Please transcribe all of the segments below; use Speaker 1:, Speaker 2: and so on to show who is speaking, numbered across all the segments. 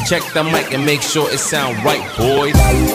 Speaker 1: Check the mic and make sure it sound right, boys.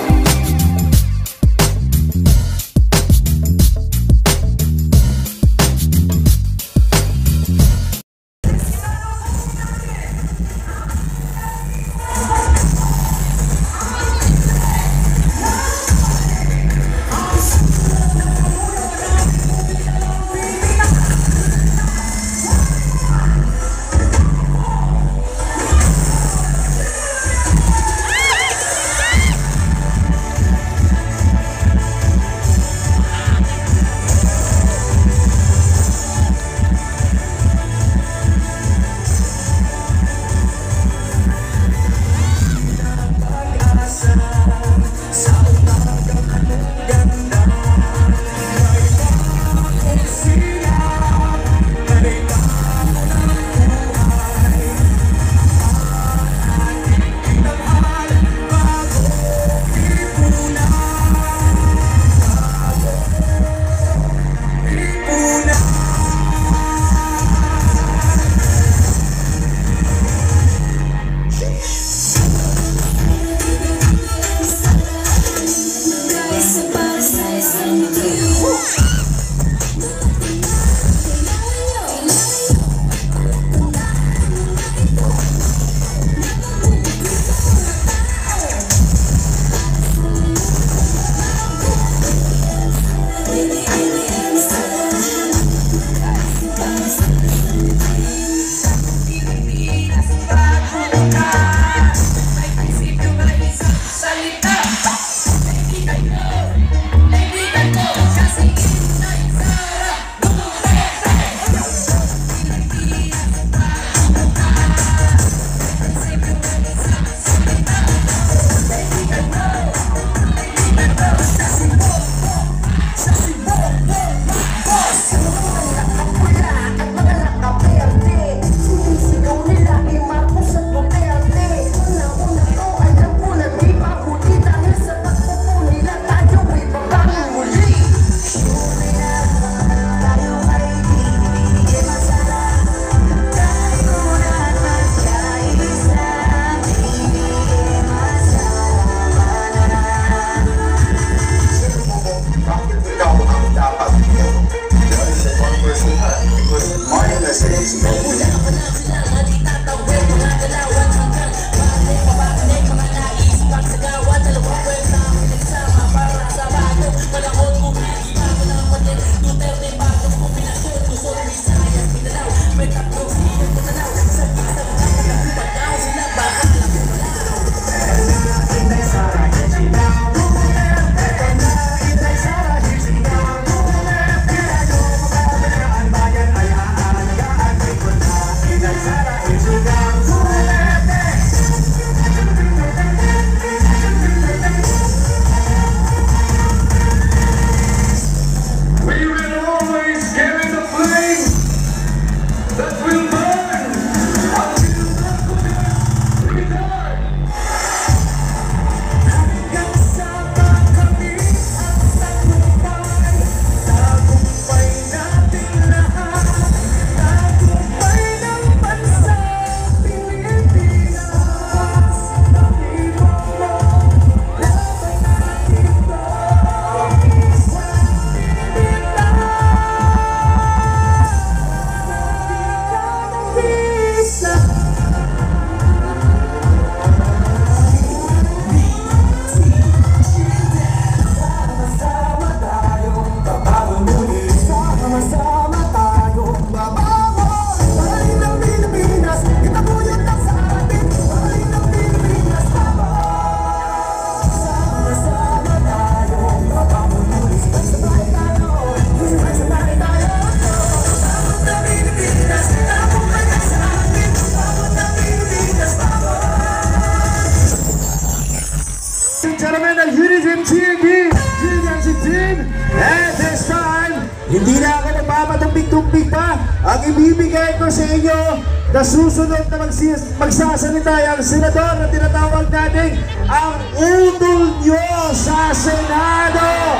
Speaker 2: Hindi na ako magpapatumpik-tumpik pa. Ang ibibigay ko sa inyo na susunod na magsasalita ang senador na tinatawag natin ang utol nyo sa Senado.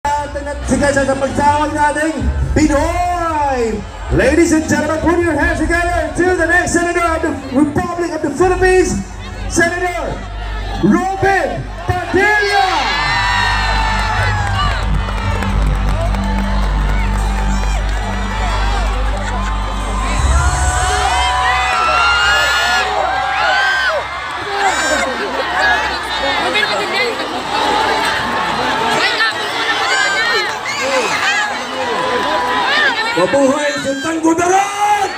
Speaker 2: Sige sa pagtawag natin, Pinoy! Ladies and gentlemen, put your hands together to the next Senator of the Republic of the Philippines, Senator
Speaker 3: Mabuhay Sultan Kudarat!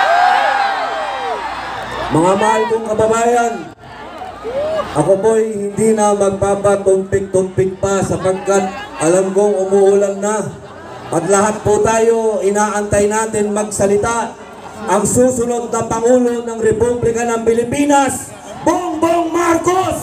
Speaker 3: Mga mahal kong kababayan, ako po'y hindi na magpapatumpik-tumpik pa sapagkat alam kong umuulan na at lahat po tayo inaantay natin magsalita. Ang susunod na Pangulo ng Republika ng Pilipinas, Bongbong Marcos!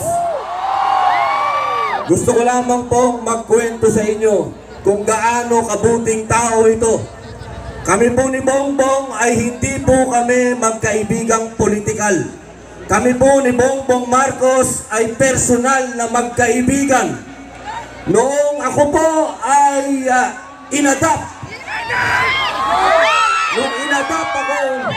Speaker 3: Gusto ko lamang pong magkwento sa inyo kung gaano kabuting tao ito. Kami po ni Bongbong ay hindi po kami magkaibigang politikal. Kami po ni Bongbong Marcos ay personal na magkaibigan. Noong ako po ay inadapt. Nung inadapt ako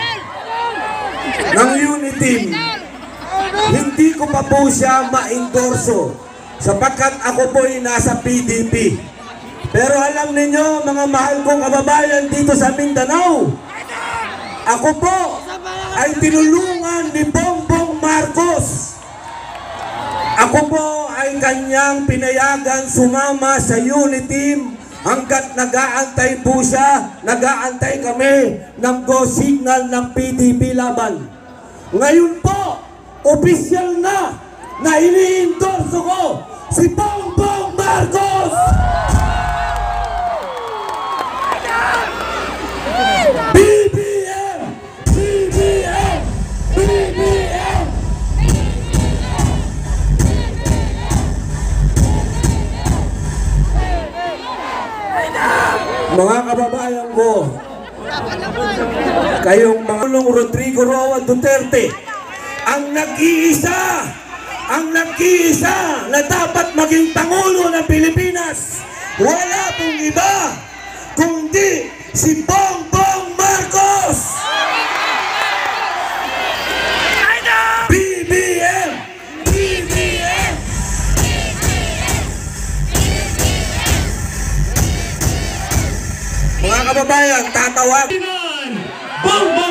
Speaker 3: ng Uniteam, hindi ko pa po siya ma-endorso sapagkat ako po ay nasa PDP. Pero alam ninyo mga mahal kong kababayan dito sa Mindanao, ako po ay tinulungan ni Bongbong Marcos. Ako po ay kanyang pinayagan sumama sa Uniteam hanggat nag-aantay po siya, nag-aantay kami ng go signal ng PDP laban. Ngayon po, opisyal na ini-endorso ko si Bongbong Marcos! BBM! BBM! BBM! Mga kababayan ko, kayong mga Rodrigo Roa Duterte, ang nag-iisa na dapat maging Pangulo ng Pilipinas, wala pong iba kundi si Bongbong Marcos! BBM! BBM! Mga kababayan, tatawag Bongbong